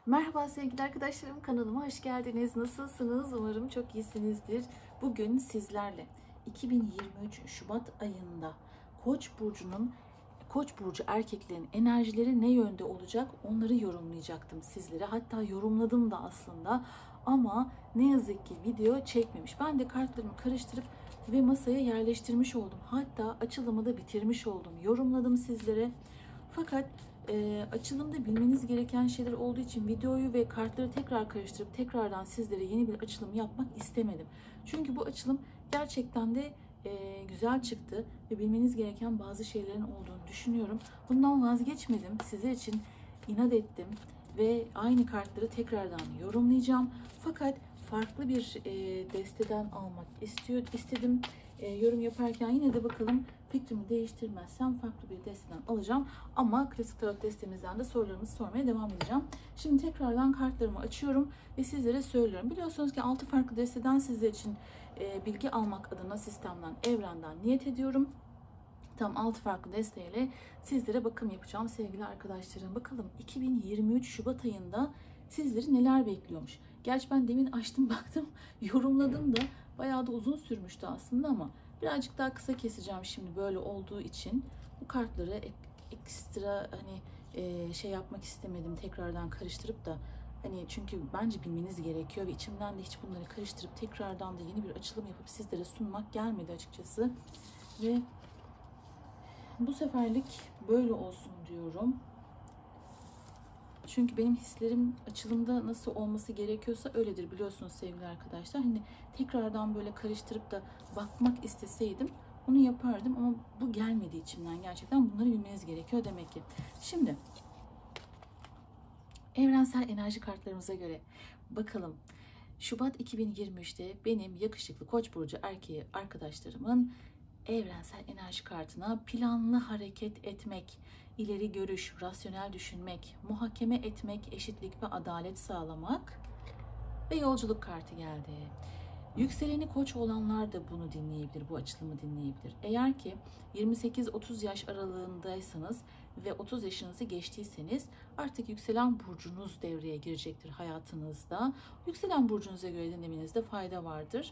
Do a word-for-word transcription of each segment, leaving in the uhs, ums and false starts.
Merhaba sevgili arkadaşlarım, kanalıma hoş geldiniz. Nasılsınız? Umarım çok iyisinizdir. Bugün sizlerle iki bin yirmi üç Şubat ayında Koç burcunun Koç burcu erkeklerin enerjileri ne yönde olacak onları yorumlayacaktım sizlere. Hatta yorumladım da aslında ama ne yazık ki video çekmemiş. Ben de kartlarımı karıştırıp ve masaya yerleştirmiş oldum. Hatta açılımı da bitirmiş oldum. Yorumladım sizlere. Fakat e, açılımda bilmeniz gereken şeyler olduğu için videoyu ve kartları tekrar karıştırıp tekrardan sizlere yeni bir açılım yapmak istemedim. Çünkü bu açılım gerçekten de e, güzel çıktı ve bilmeniz gereken bazı şeylerin olduğunu düşünüyorum. Bundan vazgeçmedim. Sizler için inat ettim ve aynı kartları tekrardan yorumlayacağım. Fakat farklı bir e, desteden almak istiyor, istedim. E, yorum yaparken yine de bakalım fikrimi değiştirmezsem farklı bir desteden alacağım. Ama klasik tarot destemizden de sorularımızı sormaya devam edeceğim. Şimdi tekrardan kartlarımı açıyorum ve sizlere söylüyorum. Biliyorsunuz ki altı farklı desteden sizler için e, bilgi almak adına sistemden, evrenden niyet ediyorum. Tam altı farklı desteğiyle sizlere bakım yapacağım sevgili arkadaşlarım. Bakalım iki bin yirmi üç Şubat ayında sizleri neler bekliyormuş. Gerçi ben demin açtım baktım, yorumladım da bayağı da uzun sürmüştü aslında ama birazcık daha kısa keseceğim şimdi böyle olduğu için. Bu kartları ek, ekstra hani e, şey yapmak istemedim, tekrardan karıştırıp da hani, çünkü bence bilmeniz gerekiyor ve içimden de hiç bunları karıştırıp tekrardan da yeni bir açılım yapıp sizlere sunmak gelmedi açıkçası. Ve bu seferlik böyle olsun diyorum. Çünkü benim hislerim açılımda nasıl olması gerekiyorsa öyledir, biliyorsunuz sevgili arkadaşlar. Hani tekrardan böyle karıştırıp da bakmak isteseydim onu yapardım ama bu gelmedi içimden gerçekten. Bunları bilmeniz gerekiyor demek ki. Şimdi evrensel enerji kartlarımıza göre bakalım. Şubat iki bin yirmi üçte benim yakışıklı Koç burcu erkeği arkadaşlarımın evrensel enerji kartına planlı hareket etmek, ileri görüş, rasyonel düşünmek, muhakeme etmek, eşitlik ve adalet sağlamak ve yolculuk kartı geldi. Yükseleni Koç olanlar da bunu dinleyebilir, bu açılımı dinleyebilir. Eğer ki yirmi sekiz otuz yaş aralığındaysanız ve otuz yaşınızı geçtiyseniz artık yükselen burcunuz devreye girecektir hayatınızda. Yükselen burcunuza göre dinlemenizde fayda vardır.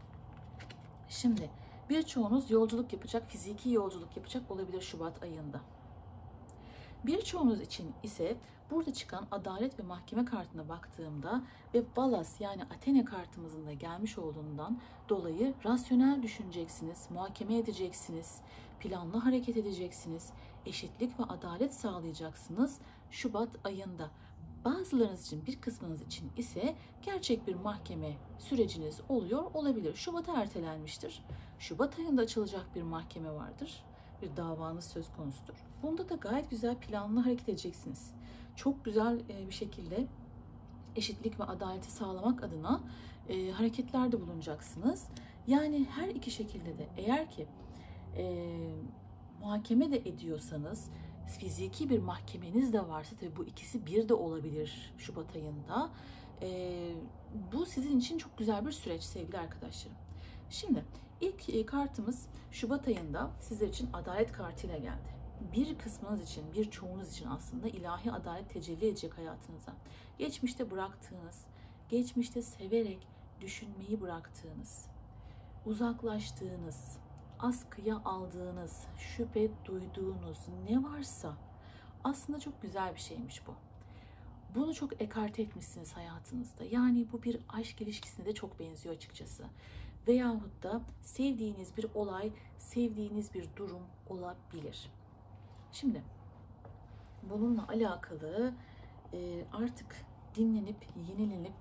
Şimdi birçoğunuz yolculuk yapacak, fiziki yolculuk yapacak olabilir Şubat ayında. Birçoğunuz için ise burada çıkan adalet ve mahkeme kartına baktığımda ve Balas yani Athena kartımızın da gelmiş olduğundan dolayı rasyonel düşüneceksiniz, muhakeme edeceksiniz, planlı hareket edeceksiniz, eşitlik ve adalet sağlayacaksınız Şubat ayında. Bazılarınız için, bir kısmınız için ise gerçek bir mahkeme süreciniz oluyor olabilir. Şubat'a ertelenmiştir. Şubat ayında açılacak bir mahkeme vardır. Bir davanız söz konusudur. Bunda da gayet güzel planlı hareket edeceksiniz. Çok güzel bir şekilde eşitlik ve adaleti sağlamak adına e, hareketlerde bulunacaksınız. Yani her iki şekilde de eğer ki e, muhakeme de ediyorsanız, fiziki bir mahkemeniz de varsa, tabii bu ikisi bir de olabilir Şubat ayında. E, bu sizin için çok güzel bir süreç sevgili arkadaşlarım. Şimdi ilk kartımız Şubat ayında sizler için adalet kartıyla geldi. Bir kısmınız için, birçoğunuz için aslında ilahi adalet tecelli edecek hayatınıza. Geçmişte bıraktığınız, geçmişte severek düşünmeyi bıraktığınız, uzaklaştığınız, askıya aldığınız, şüphe duyduğunuz ne varsa aslında çok güzel bir şeymiş bu. Bunu çok ekarte etmişsiniz hayatınızda. Yani bu bir aşk ilişkisine de çok benziyor açıkçası. Veyahut da sevdiğiniz bir olay, sevdiğiniz bir durum olabilir. Şimdi bununla alakalı e, artık dinlenip, yenilenip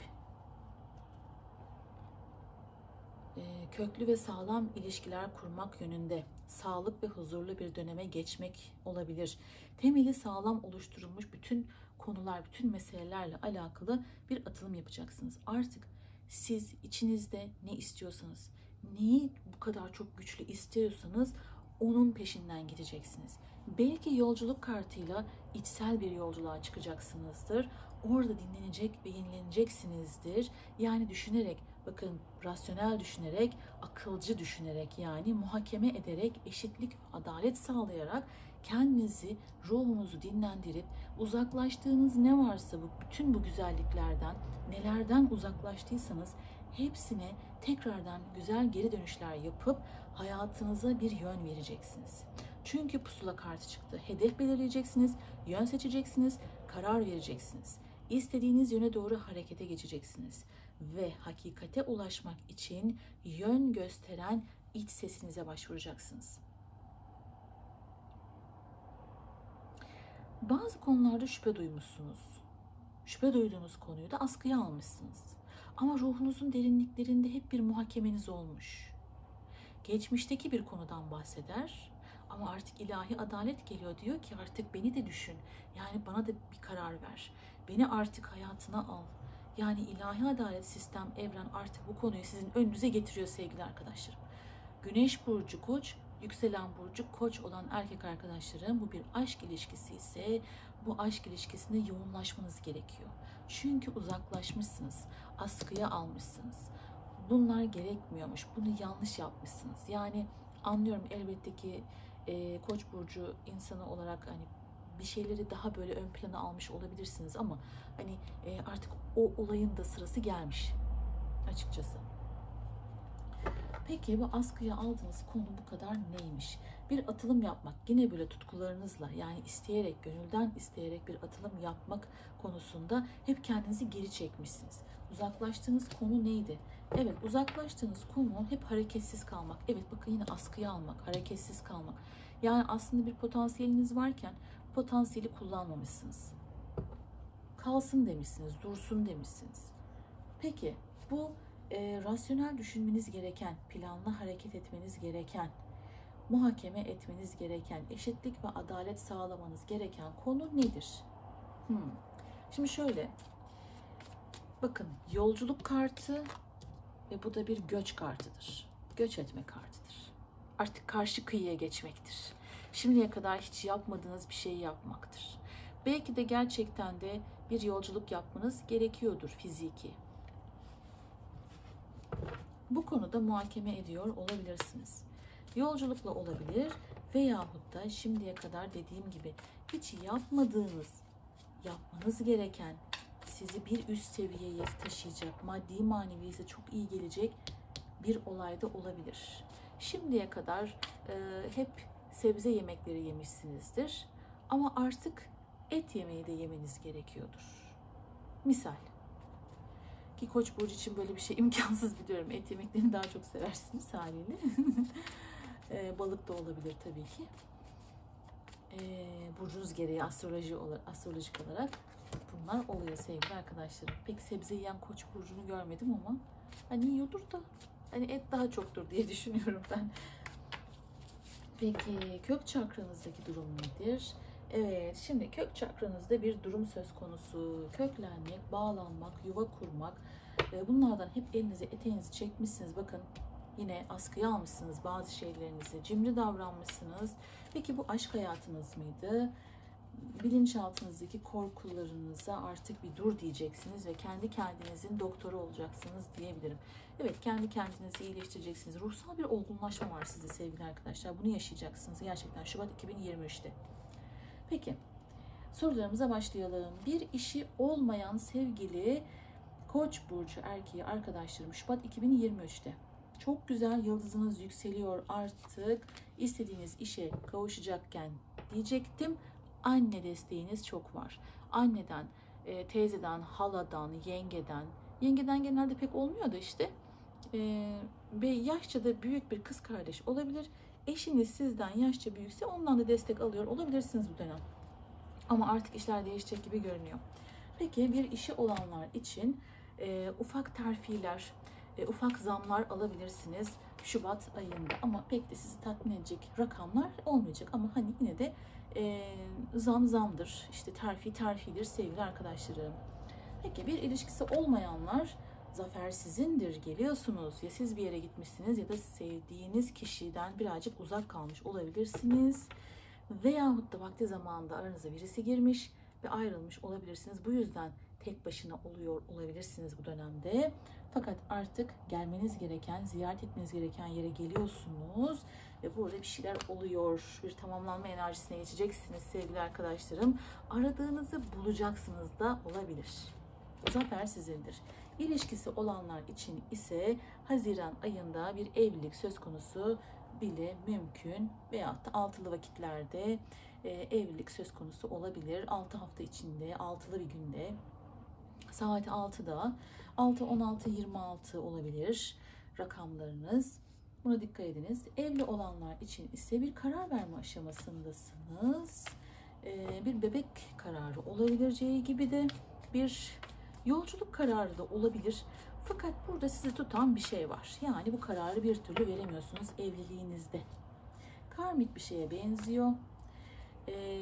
e, köklü ve sağlam ilişkiler kurmak yönünde sağlık ve huzurlu bir döneme geçmek olabilir. Temeli sağlam oluşturulmuş bütün konular, bütün meselelerle alakalı bir atılım yapacaksınız. Artık siz içinizde ne istiyorsanız, neyi bu kadar çok güçlü istiyorsanız onun peşinden gideceksiniz. Belki yolculuk kartıyla içsel bir yolculuğa çıkacaksınızdır. Orada dinlenecek ve yenileneceksinizdir. Yani düşünerek, bakın rasyonel düşünerek, akılcı düşünerek, yani muhakeme ederek, eşitlik ve adalet sağlayarak Kendinizi, ruhunuzu dinlendirip uzaklaştığınız ne varsa bu bütün bu güzelliklerden, nelerden uzaklaştıysanız hepsine tekrardan güzel geri dönüşler yapıp hayatınıza bir yön vereceksiniz. Çünkü pusula kartı çıktı. Hedef belirleyeceksiniz, yön seçeceksiniz, karar vereceksiniz. İstediğiniz yöne doğru harekete geçeceksiniz. Ve hakikate ulaşmak için yön gösteren iç sesinize başvuracaksınız. Bazı konularda şüphe duymuşsunuz. Şüphe duyduğunuz konuyu da askıya almışsınız. Ama ruhunuzun derinliklerinde hep bir muhakemeniz olmuş. Geçmişteki bir konudan bahseder ama artık ilahi adalet geliyor, diyor ki artık beni de düşün. Yani bana da bir karar ver. Beni artık hayatına al. Yani ilahi adalet, sistem, evren artık bu konuyu sizin önünüze getiriyor sevgili arkadaşlarım. Güneş burcu Koç, yükselen burcu Koç olan erkek arkadaşlarım, bu bir aşk ilişkisi ise bu aşk ilişkisinde yoğunlaşmanız gerekiyor. Çünkü uzaklaşmışsınız, askıya almışsınız. Bunlar gerekmiyormuş, bunu yanlış yapmışsınız. Yani anlıyorum elbette ki e, Koç burcu insanı olarak hani bir şeyleri daha böyle ön plana almış olabilirsiniz ama hani e, artık o olayın da sırası gelmiş açıkçası. Peki bu askıya aldığınız konu bu kadar neymiş? Bir atılım yapmak, yine böyle tutkularınızla, yani isteyerek, gönülden isteyerek bir atılım yapmak konusunda hep kendinizi geri çekmişsiniz. Uzaklaştığınız konu neydi? Evet, uzaklaştığınız konu hep hareketsiz kalmak. Evet, bakın yine askıya almak, hareketsiz kalmak. Yani aslında bir potansiyeliniz varken potansiyeli kullanmamışsınız. Kalsın demişsiniz, dursun demişsiniz. Peki bu e, rasyonel düşünmeniz gereken, planlı hareket etmeniz gereken, muhakeme etmeniz gereken, eşitlik ve adalet sağlamanız gereken konu nedir? Hmm. Şimdi şöyle, bakın yolculuk kartı ve bu da bir göç kartıdır. Göç etme kartıdır. Artık karşı kıyıya geçmektir. Şimdiye kadar hiç yapmadığınız bir şeyi yapmaktır. Belki de gerçekten de bir yolculuk yapmanız gerekiyordur fiziki. Bu konuda muhakeme ediyor olabilirsiniz. Yolculukla olabilir veyahut da şimdiye kadar dediğim gibi hiç yapmadığınız, yapmanız gereken, sizi bir üst seviyeye taşıyacak, maddi manevi ise çok iyi gelecek bir olay da olabilir. Şimdiye kadar e, hep sebze yemekleri yemişsinizdir ama artık et yemeği de yemeniz gerekiyordur. Misal. Ki Koç burcu için böyle bir şey imkansız biliyorum. Et yemeklerini daha çok seversiniz haliyle. e, balık da olabilir tabii ki. E, burcunuz gereği astroloji olarak, astrolojik olarak bunlar oluyor sevgili arkadaşlarım. Pek sebze yiyen Koç burcunu görmedim ama hani yiyordur da hani et daha çoktur diye düşünüyorum ben. Peki kök çakranızdaki durum nedir? Evet, şimdi kök çakranızda bir durum söz konusu. Köklenmek, bağlanmak, yuva kurmak. Bunlardan hep elinize, eteğinizi çekmişsiniz. Bakın yine askıya almışsınız bazı şeylerinizi. Cimri davranmışsınız. Peki bu aşk hayatınız mıydı? Bilinçaltınızdaki korkularınıza artık bir dur diyeceksiniz ve kendi kendinizin doktoru olacaksınız diyebilirim. Evet, kendi kendinizi iyileştireceksiniz. Ruhsal bir olgunlaşma var sizde sevgili arkadaşlar. Bunu yaşayacaksınız gerçekten Şubat iki bin yirmi üçte. Peki, sorularımıza başlayalım. Bir işi olmayan sevgili Koç burcu erkeği arkadaşlarım Şubat iki bin yirmi üçte. Çok güzel, yıldızınız yükseliyor artık. İstediğiniz işe kavuşacakken diyecektim. Anne desteğiniz çok var. Anneden, e, teyzeden, haladan, yengeden. Yengeden genelde pek olmuyor da işte. E, ve yaşça da büyük bir kız kardeş olabilir. Eşiniz sizden yaşça büyükse ondan da destek alıyor olabilirsiniz bu dönem. Ama artık işler değişecek gibi görünüyor. Peki bir işi olanlar için e, ufak terfiler, e, ufak zamlar alabilirsiniz Şubat ayında. Ama pek de sizi tatmin edecek rakamlar olmayacak. Ama hani yine de e, zam zamdır, işte terfi terfidir sevgili arkadaşlarım. Peki bir ilişkisi olmayanlar, zafer sizindir, geliyorsunuz. Ya siz bir yere gitmişsiniz ya da sevdiğiniz kişiden birazcık uzak kalmış olabilirsiniz. Veyahut da vakti zamanında aranıza birisi girmiş ve ayrılmış olabilirsiniz. Bu yüzden tek başına oluyor olabilirsiniz bu dönemde. Fakat artık gelmeniz gereken, ziyaret etmeniz gereken yere geliyorsunuz ve burada bir şeyler oluyor. Bir tamamlanma enerjisine geçeceksiniz sevgili arkadaşlarım. Aradığınızı bulacaksınız da olabilir. Zafer sizindir. İlişkisi olanlar için ise Haziran ayında bir evlilik söz konusu bile mümkün veyahut da altılı vakitlerde e, evlilik söz konusu olabilir. altı hafta içinde, altılı bir günde, saat altıda, altı on altı yirmi altı olabilir rakamlarınız. Buna dikkat ediniz. Evli olanlar için ise bir karar verme aşamasındasınız. E, bir bebek kararı olabileceği gibi de bir yolculuk kararı da olabilir. Fakat burada sizi tutan bir şey var. Yani bu kararı bir türlü veremiyorsunuz evliliğinizde. Karmik bir şeye benziyor. Ee,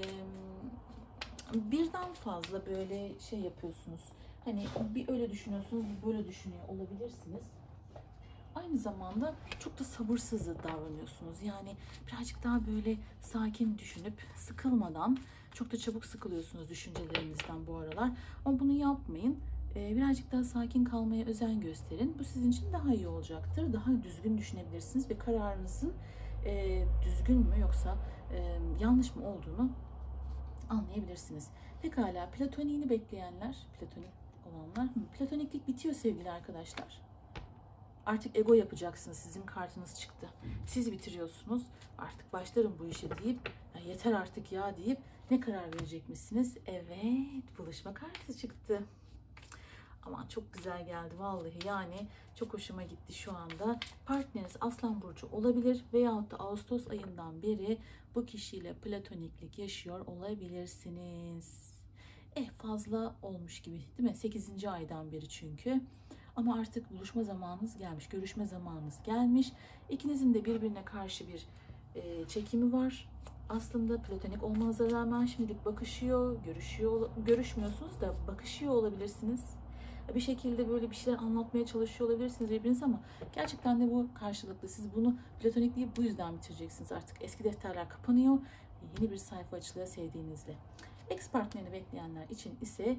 birden fazla böyle şey yapıyorsunuz. Hani bir öyle düşünüyorsunuz, bir böyle düşünüyor olabilirsiniz. Aynı zamanda çok da sabırsız davranıyorsunuz. Yani birazcık daha böyle sakin düşünüp sıkılmadan, çok da çabuk sıkılıyorsunuz düşüncelerinizden bu aralar. Ama bunu yapmayın. Birazcık daha sakin kalmaya özen gösterin. Bu sizin için daha iyi olacaktır. Daha düzgün düşünebilirsiniz ve kararınızın düzgün mü yoksa yanlış mı olduğunu anlayabilirsiniz. Pekala, platoniğini bekleyenler, platonik olanlar, platoniklik bitiyor sevgili arkadaşlar. Artık ego yapacaksınız. Sizin kartınız çıktı. Siz bitiriyorsunuz. Artık başlarım bu işe deyip, ya yeter artık ya deyip ne karar verecekmişsiniz? Evet, buluşma kartı çıktı. Aman çok güzel geldi vallahi, yani çok hoşuma gitti şu anda. Partneriniz Aslan Burcu olabilir veyahut da Ağustos ayından beri bu kişiyle platoniklik yaşıyor olabilirsiniz. Eh fazla olmuş gibi değil mi? sekizinci aydan beri çünkü. Ama artık buluşma zamanınız gelmiş, görüşme zamanınız gelmiş. İkinizin de birbirine karşı bir e, çekimi var. Aslında platonik olmanıza rağmen şimdilik bakışıyor, görüşüyor, görüşmüyorsunuz da bakışıyor olabilirsiniz. Bir şekilde böyle bir şeyler anlatmaya çalışıyor olabilirsiniz birbirinize ama gerçekten de bu karşılıklı. Siz bunu platonikliği bu yüzden bitireceksiniz artık. Eski defterler kapanıyor, yeni bir sayfa açılıyor sevdiğinizle. Ex partnerini bekleyenler için ise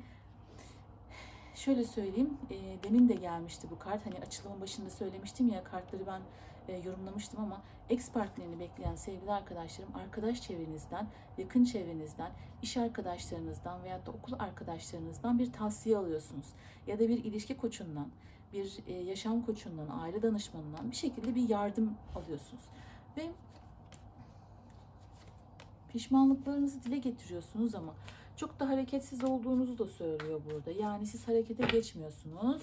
şöyle söyleyeyim, e, demin de gelmişti bu kart. Hani açılımın başında söylemiştim ya, kartları ben e, yorumlamıştım ama ex partnerini bekleyen sevgili arkadaşlarım, arkadaş çevrenizden, yakın çevrenizden, iş arkadaşlarınızdan veyahut da okul arkadaşlarınızdan bir tavsiye alıyorsunuz. Ya da bir ilişki koçundan, bir e, yaşam koçundan, aile danışmanından bir şekilde bir yardım alıyorsunuz. Ve pişmanlıklarınızı dile getiriyorsunuz ama çok da hareketsiz olduğunuzu da söylüyor burada. Yani siz harekete geçmiyorsunuz.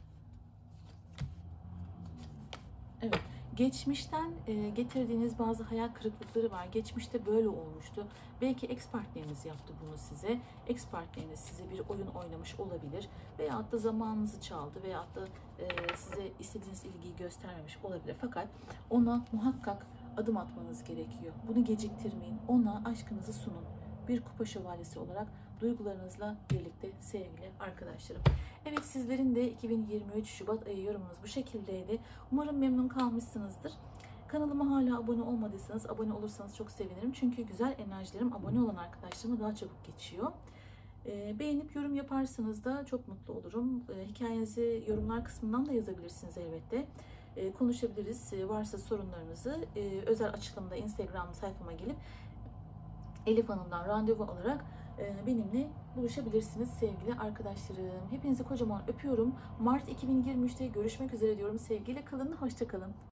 Evet. Geçmişten e, getirdiğiniz bazı hayal kırıklıkları var. Geçmişte böyle olmuştu. Belki ex partneriniz yaptı bunu size. Ex partneriniz size bir oyun oynamış olabilir. Veyahut da zamanınızı çaldı. Veyahut da e, size istediğiniz ilgiyi göstermemiş olabilir. Fakat ona muhakkak adım atmanız gerekiyor. Bunu geciktirmeyin. Ona aşkınızı sunun. Bir kupa şövalyesi olarak duygularınızla birlikte sevgili arkadaşlarım. Evet, sizlerin de iki bin yirmi üç Şubat ayı yorumunuz bu şekildeydi. Umarım memnun kalmışsınızdır. Kanalıma hala abone olmadıysanız abone olursanız çok sevinirim. Çünkü güzel enerjilerim abone olan arkadaşlarıma daha çabuk geçiyor. E, beğenip yorum yaparsanız da çok mutlu olurum. E, hikayenizi yorumlar kısmından da yazabilirsiniz elbette. E, konuşabiliriz. E, varsa sorunlarınızı e, özel açılımda Instagram sayfama gelip Elif Hanım'dan randevu alarak benimle buluşabilirsiniz sevgili arkadaşlarım. Hepinizi kocaman öpüyorum. Mart iki bin yirmi üçte görüşmek üzere diyorum. Sevgiyle kalın, hoşça kalın.